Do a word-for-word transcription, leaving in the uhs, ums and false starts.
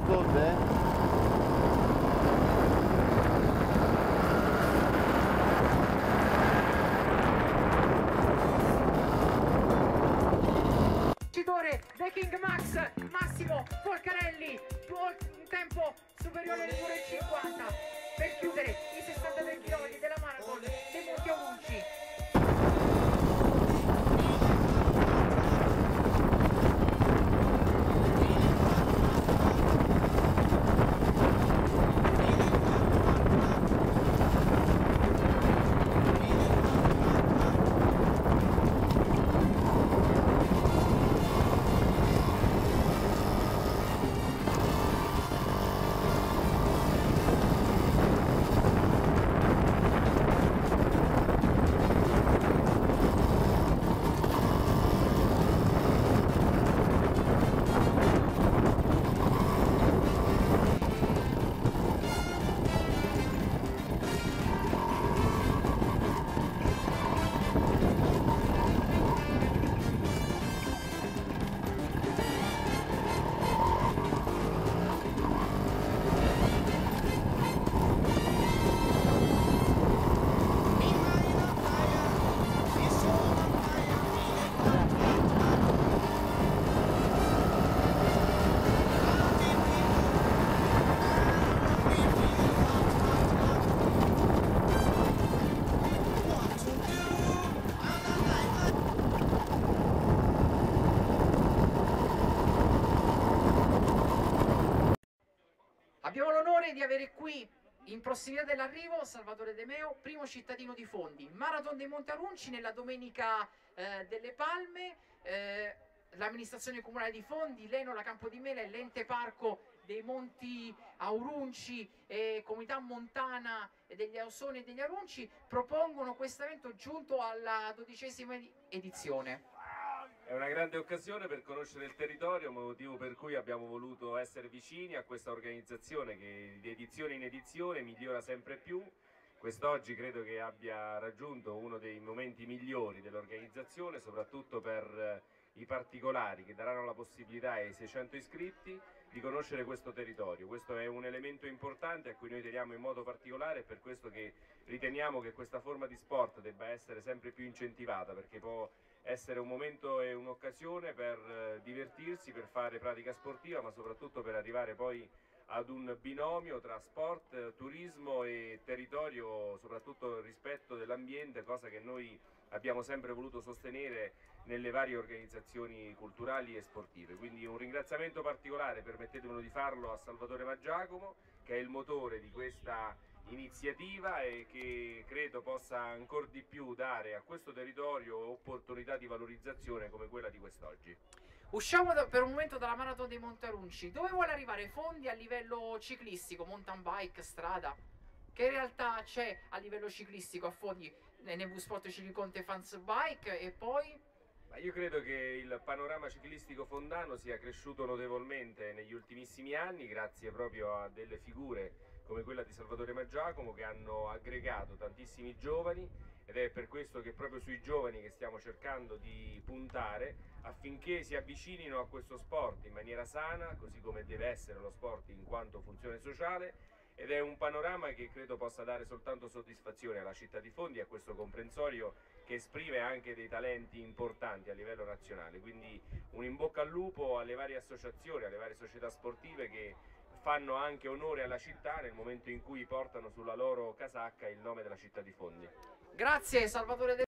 cose. The King Max, Massimo Folcarelli, un tempo superiore alle due ore e cinquanta per chiudere i sessantadue chilometri della Marathon dei Monti Aurunci. Abbiamo l'onore di avere qui, in prossimità dell'arrivo, Salvatore De Meo, primo cittadino di Fondi. Marathon dei Monti Aurunci nella domenica eh, delle Palme, eh, l'amministrazione comunale di Fondi, l'Eno, la Campodimela, l'ente parco dei Monti Aurunci e Comunità Montana degli Ausoni e degli Aurunci propongono questo evento giunto alla dodicesima edizione. È una grande occasione per conoscere il territorio, motivo per cui abbiamo voluto essere vicini a questa organizzazione che di edizione in edizione migliora sempre più. Quest'oggi credo che abbia raggiunto uno dei momenti migliori dell'organizzazione, soprattutto per i particolari che daranno la possibilità ai seicento iscritti di conoscere questo territorio. Questo è un elemento importante a cui noi teniamo in modo particolare, e per questo che riteniamo che questa forma di sport debba essere sempre più incentivata, perché può essere un momento e un'occasione per divertirsi, per fare pratica sportiva, ma soprattutto per arrivare poi ad un binomio tra sport, turismo e territorio, soprattutto rispetto dell'ambiente, cosa che noi abbiamo sempre voluto sostenere nelle varie organizzazioni culturali e sportive. Quindi un ringraziamento particolare, permettetemelo di farlo, a Salvatore Maggiacomo, che è il motore di questa iniziativa e che credo possa ancora di più dare a questo territorio opportunità di valorizzazione come quella di quest'oggi. Usciamo da, per un momento dalla Marathon dei Monti Aurunci. Dove vuole arrivare Fondi a livello ciclistico, mountain bike, strada? Che realtà c'è a livello ciclistico a Fondi? Nevu Sport Cicliconte Fans Bike e poi? Ma io credo che il panorama ciclistico fondano sia cresciuto notevolmente negli ultimissimi anni grazie proprio a delle figure come quella di Salvatore Maggiacomo, che hanno aggregato tantissimi giovani, ed è per questo che è proprio sui giovani che stiamo cercando di puntare affinché si avvicinino a questo sport in maniera sana, così come deve essere lo sport in quanto funzione sociale. Ed è un panorama che credo possa dare soltanto soddisfazione alla città di Fondi e a questo comprensorio, che esprime anche dei talenti importanti a livello nazionale. Quindi un in bocca al lupo alle varie associazioni, alle varie società sportive che fanno anche onore alla città nel momento in cui portano sulla loro casacca il nome della città di Fondi. Grazie Salvatore De